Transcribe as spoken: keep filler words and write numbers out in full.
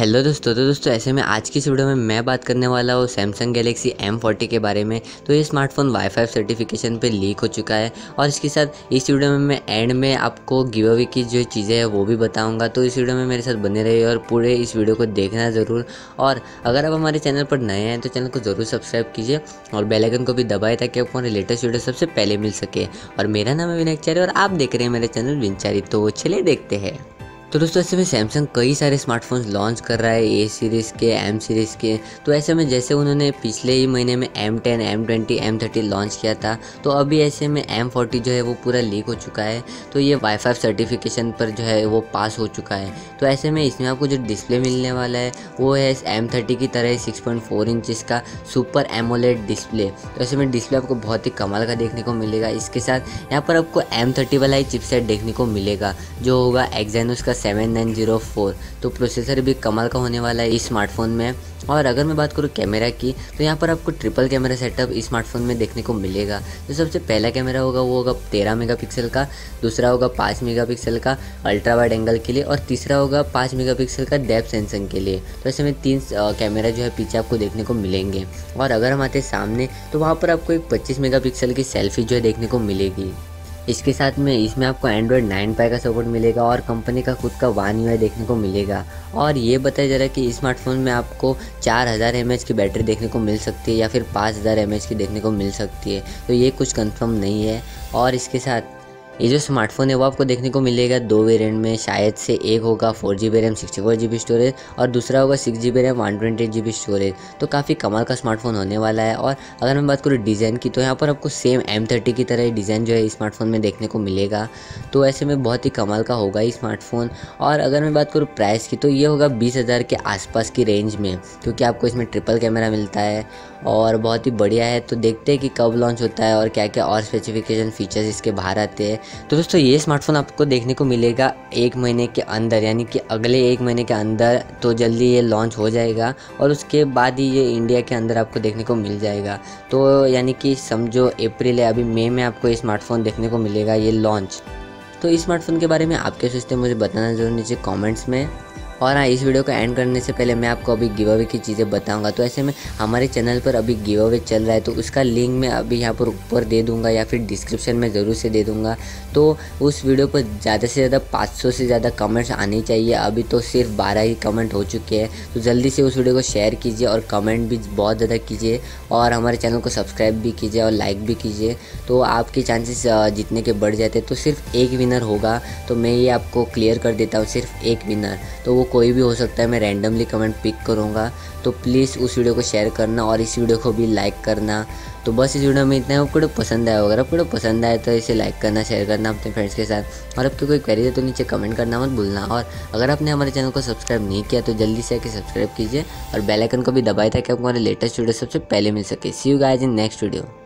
Hello दोस्तों तो दोस्तों ऐसे में आज की इस वीडियो में मैं बात करने वाला हूँ सैमसंग गैलेक्सी एम फोर्टी के बारे में। तो ये स्मार्टफोन वाई फाई सर्टिफिकेशन पे लीक हो चुका है और इसके साथ इस वीडियो में मैं एंड में आपको गिव अवे की जो चीज़ें हैं वो भी बताऊंगा। तो इस वीडियो में मेरे साथ बने रहिए और पूरे इस वीडियो को देखना ज़रूर। और अगर आप हमारे चैनल पर नए हैं तो चैनल को ज़रूर सब्सक्राइब कीजिए और बेल आइकन को भी दबाएं ताकि आपको हमारे लेटेस्ट वीडियो सबसे पहले मिल सके। और मेरा नाम है विनय और आप देख रहे हैं मेरे चैनल विनचारी। तो चलिए देखते हैं। तो दोस्तों ऐसे में सैमसंग कई सारे स्मार्टफोन्स लॉन्च कर रहा है, ए सीरीज़ के, एम सीरीज़ के। तो ऐसे में जैसे उन्होंने पिछले ही महीने में M ten, M twenty, M thirty launch किया था, तो अभी ऐसे में एम फोर्टी जो है वो पूरा लीक हो चुका है। तो ये वाई फाई सर्टिफिकेशन पर जो है वो पास हो चुका है। तो ऐसे में इसमें आपको जो डिस्प्ले मिलने वाला है वो है एम थर्टी की तरह सिक्स पॉइंट फोर इंच का सुपर एमोलेड डिस्प्ले। तो ऐसे में डिस्प्ले आपको बहुत ही कमाल का देखने को मिलेगा। इसके साथ यहाँ पर आपको एम थर्टी वाला ही चिपसेट देखने को मिलेगा जो होगा एक्साइनोस का सेवन नाइन ज़ीरो फोर। तो प्रोसेसर भी कमाल का होने वाला है इस स्मार्टफोन में। और अगर मैं बात करूँ कैमरा की तो यहाँ पर आपको ट्रिपल कैमरा सेटअप इस स्मार्टफोन में देखने को मिलेगा। तो सबसे पहला कैमरा होगा वो होगा तेरह मेगापिक्सल का, दूसरा होगा पाँच मेगापिक्सल का अल्ट्रा वाइड एंगल के लिए और तीसरा होगा पाँच मेगापिक्सल का डेप्थ सेंसिंग के लिए। तो ऐसे में तीन कैमरा जो है पीछे आपको देखने को मिलेंगे। और अगर हम आते सामने तो वहाँ पर आपको एक पच्चीस मेगापिक्सल की सेल्फी जो है देखने को मिलेगी। इसके साथ में इसमें आपको एंड्रॉयड नाइन पाई का सपोर्ट मिलेगा और कंपनी का खुद का वन यू आई देखने को मिलेगा। और ये बताया जा रहा है कि इस स्मार्टफोन में आपको चार हज़ार एम एच की बैटरी देखने को मिल सकती है या फिर पाँच हज़ार एम एच की देखने को मिल सकती है। तो ये कुछ कंफर्म नहीं है। और इसके साथ ये जो स्मार्टफोन है वो आपको देखने को मिलेगा दो वेरिएंट में। शायद से एक होगा four G B RAM sixty four G B storage और दूसरा होगा six G B RAM one twenty eight G B storage. तो काफ़ी कमाल का स्मार्टफोन होने वाला है। और अगर मैं बात करूँ डिज़ाइन की तो यहाँ पर आपको सेम एम थर्टी की तरह ही डिज़ाइन जो है स्मार्टफोन में देखने को मिलेगा। तो ऐसे में बहुत ही कमाल का होगा ये स्मार्टफोन। और अगर मैं बात करूँ प्राइस की तो ये होगा बीस हज़ार के आसपास की रेंज में, क्योंकि आपको इसमें ट्रिपल कैमरा मिलता है और बहुत ही बढ़िया है। तो देखते हैं कि कब लॉन्च होता है और क्या क्या और स्पेसिफिकेशन फीचर्स इसके बाहर आते हैं। तो दोस्तों ये स्मार्टफोन आपको देखने को मिलेगा एक महीने के अंदर, यानी कि अगले एक महीने के अंदर। तो जल्दी ये लॉन्च हो जाएगा और उसके बाद ही ये इंडिया के अंदर आपको देखने को मिल जाएगा। तो यानी कि समझो अप्रैल या अभी मई में आपको ये स्मार्टफोन देखने को मिलेगा ये लॉन्च। तो इस स्मार्टफोन के बारे में आप क्या सोचते हैं मुझे बताना जरूर नीचे कमेंट्स में। और हाँ, इस वीडियो को एंड करने से पहले मैं आपको अभी गिव अवे की चीज़ें बताऊंगा। तो ऐसे में हमारे चैनल पर अभी गिव अवे चल रहा है, तो उसका लिंक मैं अभी यहाँ पर ऊपर दे दूंगा या फिर डिस्क्रिप्शन में ज़रूर से दे दूंगा। तो उस वीडियो पर ज़्यादा से ज़्यादा पाँच सौ से ज़्यादा कमेंट्स आने चाहिए। अभी तो सिर्फ बारह ही कमेंट हो चुके हैं। तो जल्दी से उस वीडियो को शेयर कीजिए और कमेंट भी बहुत ज़्यादा कीजिए और हमारे चैनल को सब्सक्राइब भी कीजिए और लाइक भी कीजिए। तो आपके चांसेस जीतने के बढ़ जाते हैं। तो सिर्फ एक विनर होगा, तो मैं ये आपको क्लियर कर देता हूँ, सिर्फ एक विनर। तो वो कोई भी हो सकता है, मैं रैंडमली कमेंट पिक करूँगा। तो प्लीज़ उस वीडियो को शेयर करना और इस वीडियो को भी लाइक करना। तो बस इस वीडियो में इतना है। आपको पसंद आया अगर आपको पसंद आया तो इसे लाइक करना, शेयर करना अपने फ्रेंड्स के साथ। और आपकी कोई क्वेरी है तो नीचे कमेंट करना मत भूलना। और अगर आपने हमारे चैनल को सब्सक्राइब नहीं किया तो जल्दी से आके सब्सक्राइब कीजिए और बेल आइकन को भी दबाए ताकि आपको हमारे लेटेस्ट वीडियो सबसे पहले मिल सके। See you guys in next video.